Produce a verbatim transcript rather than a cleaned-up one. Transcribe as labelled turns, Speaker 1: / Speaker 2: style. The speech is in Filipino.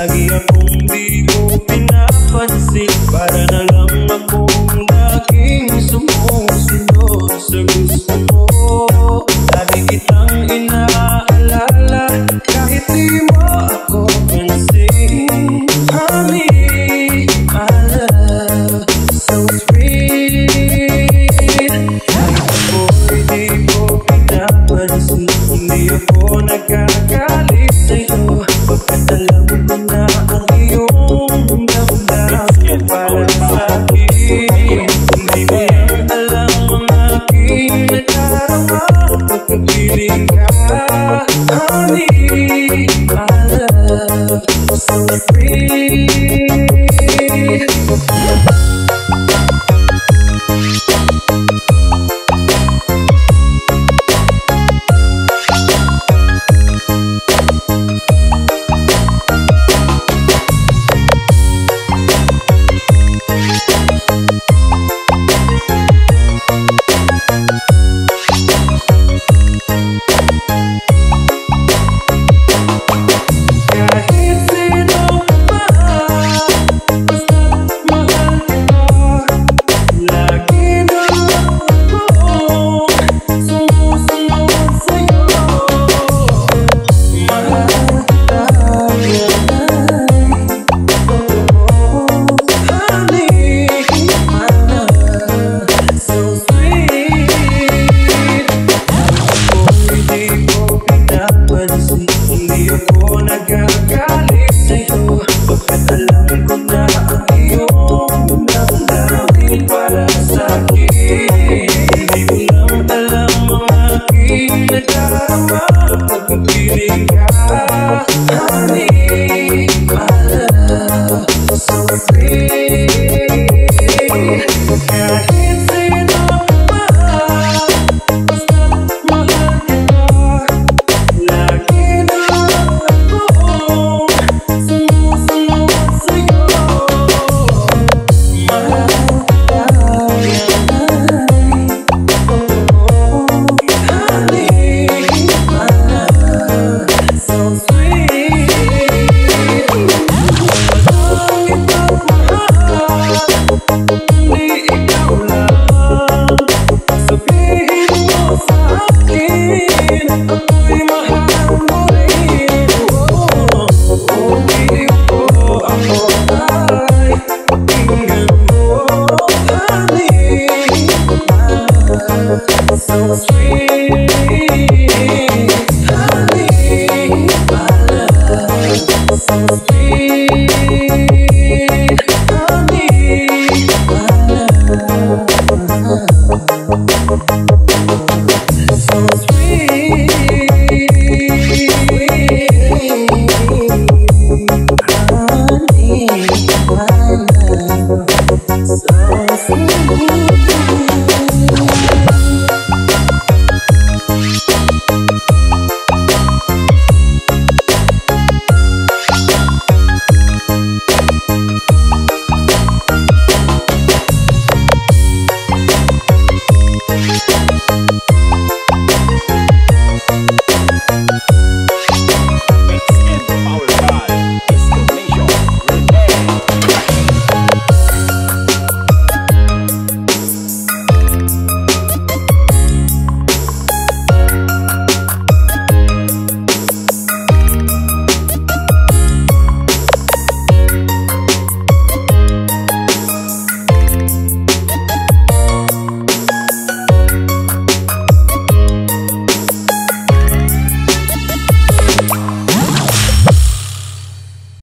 Speaker 1: Lagi akong di mo pinapansin, para na lang akong laging sumusunod sa gusto mo. Lagi kitang inaalala kahit di mo ako pansin. Honey, my love, so sweet. Kahit ako'y di mo pinapansin, hindi ako nagkagalit sa'yo, pagkat alam mo na ang iyong damdamin para sa'kin. Hindi mo lang alam ang aking nadarama pagkapiling ka. Honey, my love, so sweet. Hindi ako nagagalit sa'yo, pagkat alam ko na ang iyong damdamin para sa'kin. Hindi mo lang alam ang aking nadarama pagkapiling ka. Honey, my love, so sweet. Kahit sino pa, basta't mahal kita, lagi na akong sumusunod sa'yo. Mahal ka yan, honey, my love, so sweet. Walang ibang mahal, kundi ikaw lang. Sabihin mo sa akin, ako'y mahal mo rin. Kung hindi ko ako ay pakinggan mo, honey, my love, so sweet. Honey, my love, so sweet.